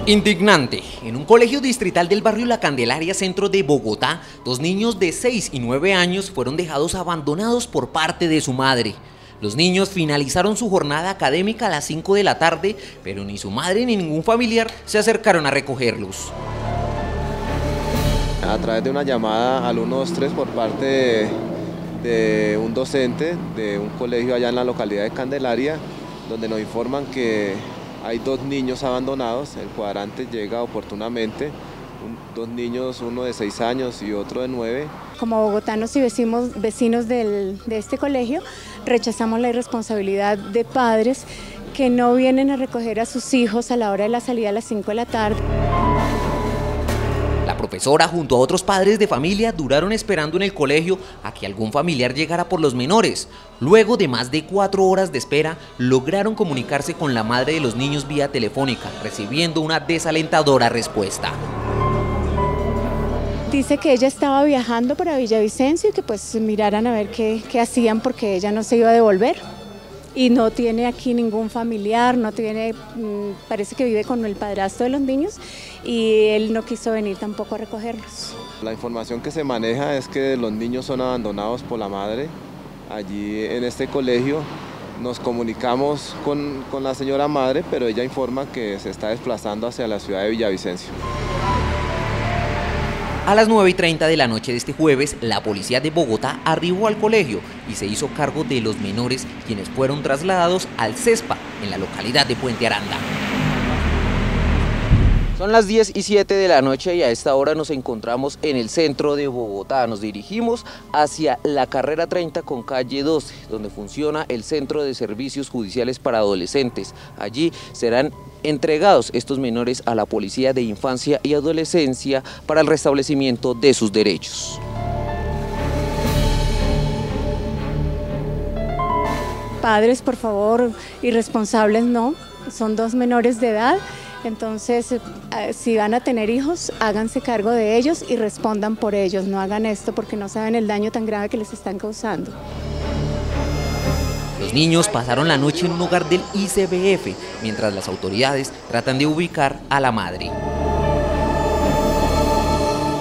Indignante. En un colegio distrital del barrio La Candelaria, centro de Bogotá, dos niños de 6 y 9 años fueron dejados abandonados por parte de su madre. Los niños finalizaron su jornada académica a las 5 de la tarde, pero ni su madre ni ningún familiar se acercaron a recogerlos. A través de una llamada al 123 por parte de un docente de un colegio allá en la localidad de Candelaria, donde nos informan que hay dos niños abandonados. El cuadrante llega oportunamente, dos niños, uno de 6 años y otro de 9. Como bogotanos y vecinos de este colegio, rechazamos la irresponsabilidad de padres que no vienen a recoger a sus hijos a la hora de la salida a las 5 de la tarde. La profesora junto a otros padres de familia duraron esperando en el colegio a que algún familiar llegara por los menores. Luego de más de 4 horas de espera, lograron comunicarse con la madre de los niños vía telefónica, recibiendo una desalentadora respuesta. Dice que ella estaba viajando para Villavicencio y que pues miraran a ver qué hacían porque ella no se iba a devolver. Y no tiene aquí ningún familiar, no tiene, parece que vive con el padrastro de los niños y él no quiso venir tampoco a recogerlos. La información que se maneja es que los niños son abandonados por la madre allí en este colegio. Nos comunicamos con la señora madre, pero ella informa que se está desplazando hacia la ciudad de Villavicencio. A las 9:30 de la noche de este jueves, la policía de Bogotá arribó al colegio y se hizo cargo de los menores, quienes fueron trasladados al CESPA, en la localidad de Puente Aranda. Son las 10:07 de la noche y a esta hora nos encontramos en el centro de Bogotá. Nos dirigimos hacia la carrera 30 con calle 12, donde funciona el Centro de Servicios Judiciales para Adolescentes. Allí serán entregados estos menores a la Policía de Infancia y Adolescencia para el restablecimiento de sus derechos. Padres, por favor, irresponsables no, son dos menores de edad, entonces si van a tener hijos, háganse cargo de ellos y respondan por ellos, no hagan esto porque no saben el daño tan grave que les están causando. Los niños pasaron la noche en un hogar del ICBF, mientras las autoridades tratan de ubicar a la madre.